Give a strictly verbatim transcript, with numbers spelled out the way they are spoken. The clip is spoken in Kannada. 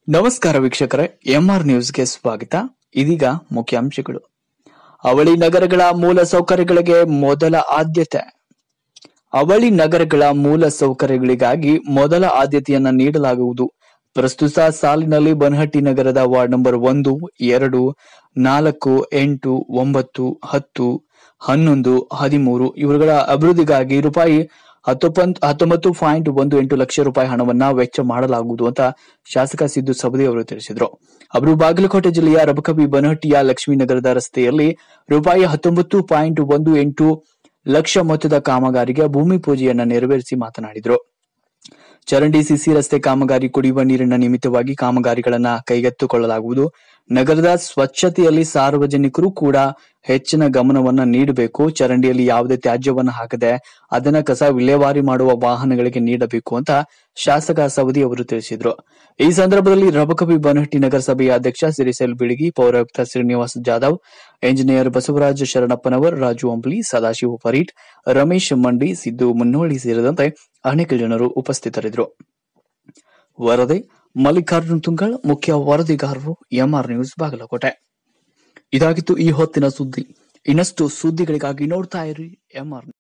ನಮಸ್ಕಾರ ವೀಕ್ಷಕರೇ, ಎಂಆರ್ ನ್ಯೂಸ್ಗೆ ಸ್ವಾಗತ. ಇದೀಗ ಮುಖ್ಯಾಂಶಗಳು. ಅವಳಿ ನಗರಗಳ ಮೂಲ ಸೌಕರ್ಯಗಳಿಗೆ ಮೊದಲ ಆದ್ಯತೆ. ಅವಳಿ ನಗರಗಳ ಮೂಲ ಸೌಕರ್ಯಗಳಿಗಾಗಿ ಮೊದಲ ಆದ್ಯತೆಯನ್ನ ನೀಡಲಾಗುವುದು. ಪ್ರಸ್ತುತ ಸಾಲಿನಲ್ಲಿ ಬನಹಟ್ಟಿ ನಗರದ ವಾರ್ಡ್ ನಂಬರ್ ಒಂದು, ಎರಡು, ನಾಲ್ಕು, ಎಂಟು, ಒಂಬತ್ತು, ಹತ್ತು, ಹನ್ನೊಂದು, ಹದಿಮೂರು ಇವುಗಳ ಅಭಿವೃದ್ಧಿಗಾಗಿ ರೂಪಾಯಿ ಹತ್ತೊಂಬತ್ತು ಹತ್ತೊಂಬತ್ತು ಪಾಯಿಂಟ್ ಒಂದು ಎಂಟು ಲಕ್ಷ ರೂಪಾಯಿ ಹಣವನ್ನ ವೆಚ್ಚ ಮಾಡಲಾಗುವುದು ಅಂತ ಶಾಸಕ ಸಿದ್ದು ಸವದಿ ಅವರು ತಿಳಿಸಿದರು. ಅವರು ಬಾಗಲಕೋಟೆ ಜಿಲ್ಲೆಯ ರಬಕವಿ ಬನಹಟ್ಟಿಯ ಲಕ್ಷ್ಮೀನಗರದ ರಸ್ತೆಯಲ್ಲಿ ರೂಪಾಯಿ ಹತ್ತೊಂಬತ್ತು ಪಾಯಿಂಟ್ ಒಂದು ಎಂಟು ಲಕ್ಷ ಮೊತ್ತದ ಕಾಮಗಾರಿಗೆ ಭೂಮಿ ಪೂಜೆಯನ್ನ ನೆರವೇರಿಸಿ ಮಾತನಾಡಿದರು. ಚರಂಡಿ ಸಿಸಿ ರಸ್ತೆ ಕಾಮಗಾರಿ ಕುಡಿಯುವ ನೀರಿನ ನಿಮಿತ್ತವಾಗಿ ಕಾಮಗಾರಿಗಳನ್ನ ಕೈಗೆತ್ತಿಕೊಳ್ಳಲಾಗುವುದು. ನಗರದ ಸ್ವಚ್ಛತೆಯಲ್ಲಿ ಸಾರ್ವಜನಿಕರು ಕೂಡ ಹೆಚ್ಚಿನ ಗಮನವನ್ನ ನೀಡಬೇಕು. ಚರಂಡಿಯಲ್ಲಿ ಯಾವುದೇ ತ್ಯಾಜ್ಯವನ್ನ ಹಾಕದೆ ಅದನ್ನ ಕಸ ವಿಲೇವಾರಿ ಮಾಡುವ ವಾಹನಗಳಿಗೆ ನೀಡಬೇಕು ಅಂತ ಶಾಸಕ ಸವದಿ ಅವರು ತಿಳಿಸಿದರು. ಈ ಸಂದರ್ಭದಲ್ಲಿ ರಬಕವಿ ಬನಹಟ್ಟಿ ನಗರಸಭೆಯ ಅಧ್ಯಕ್ಷ ಸಿರಿಸೆಲ್ ಬಿಳಿಗಿ, ಪೌರಾಯುಕ್ತ ಶ್ರೀನಿವಾಸ್ ಜಾಧವ್, ಎಂಜಿನಿಯರ್ ಬಸವರಾಜ ಶರಣಪ್ಪನವರ್, ರಾಜು ಅಂಬ್ಲಿ, ಸದಾಶಿವ ಪರೀಟ್, ರಮೇಶ್ ಮಂಡಿ, ಸಿದ್ದು ಮುನ್ನೋಳಿ ಸೇರಿದಂತೆ ಅನೇಕ ಜನರು ಉಪಸ್ಥಿತರಿದ್ದರು. ವರದಿ ಮಲ್ಲಿಕಾರ್ಜುನ್ ತುಂಗಳ್, ಮುಖ್ಯ ವರದಿಗಾರರು, ಎಂಆರ್ ನ್ಯೂಸ್, ಬಾಗಲಕೋಟೆ. ಇದಾಗಿತ್ತು ಈ ಹೊತ್ತಿನ ಸುದ್ದಿ. ಇನ್ನಷ್ಟು ಸುದ್ದಿಗಳಿಗಾಗಿ ನೋಡ್ತಾ ಇರಿ ಎಂಆರ್.